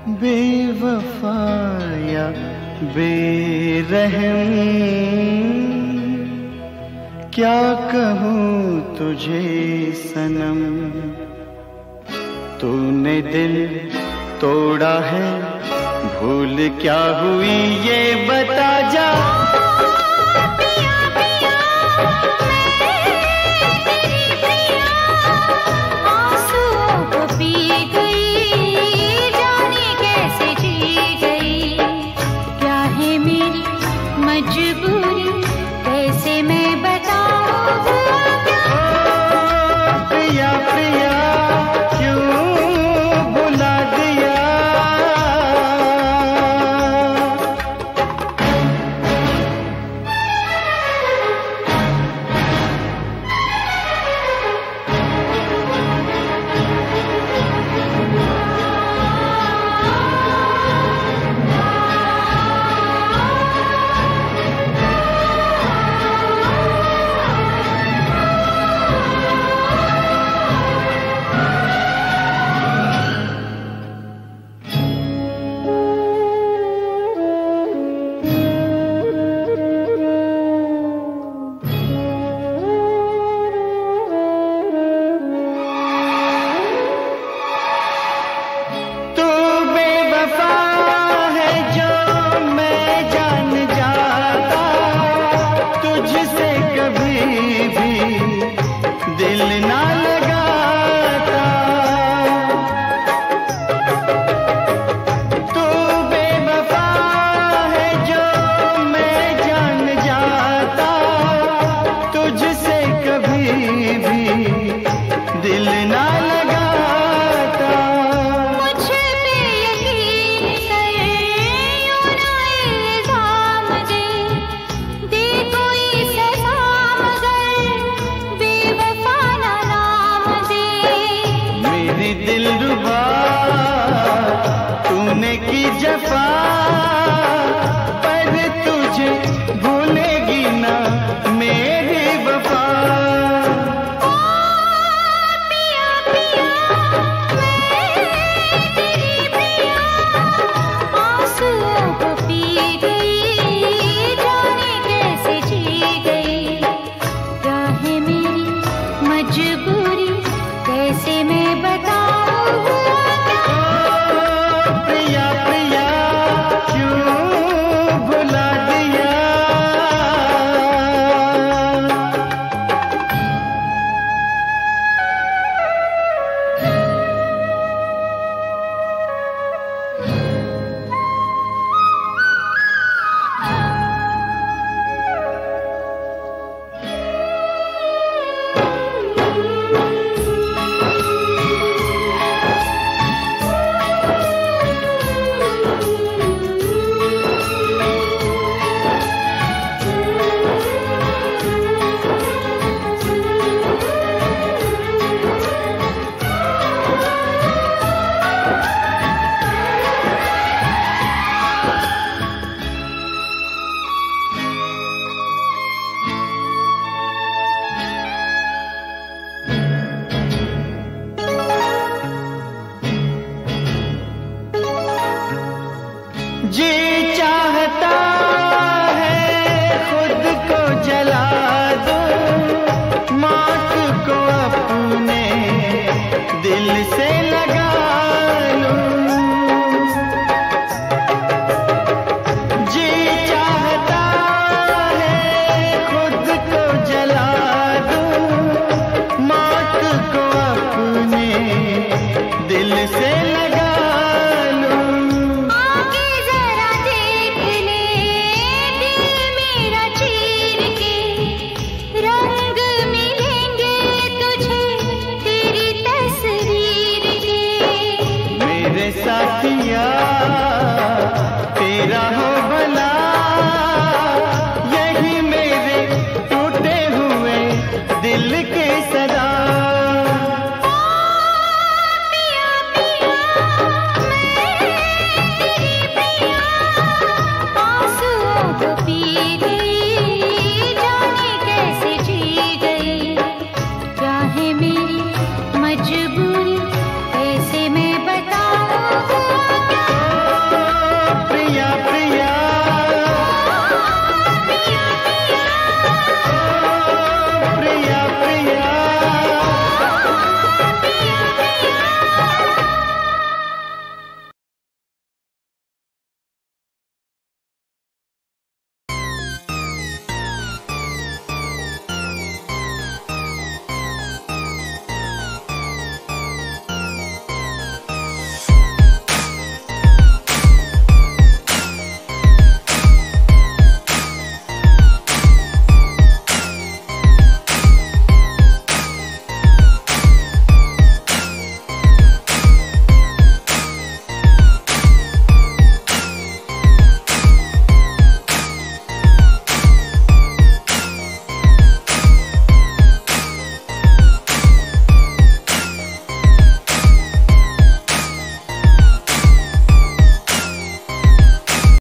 बेवफा या बेरहम, क्या कहूँ तुझे सनम। तूने दिल तोड़ा है, भूल क्या हुई ये बता जा। दिल ना लगाता, तू बेवफा है जो मैं जान जाता, तुझसे कभी भी दिल ना लगाता। मुझे पे यकीन कर, यूं ना इल्जाम दे कोई सजा, मगर बेवफा ना नाम दे। मेरी दिलरुबा तूने की जफा, पर तुझे भूलेगी ना मेरी वफा। पिया पिया मैं तेरी पिया, आंसुओं को पी गई, जाने कैसे जी गई। क्या है मेरी मजबूरी, कैसे मैं बताऊं क्या। प्रिया प्रिया क्यों भुला दिया। जी चाहता है खुद को जला दूं, मौत को अपने दिल से लगा लूं। जी चाहता है खुद को जला दूं, मौत को अपने दिल से लगा लूं। आगे जरा देख ले, दिल मेरा चीर के, रंग मिलेंगे तुझे तेरी तस्वीर के। मेरे साथिया तेरा हो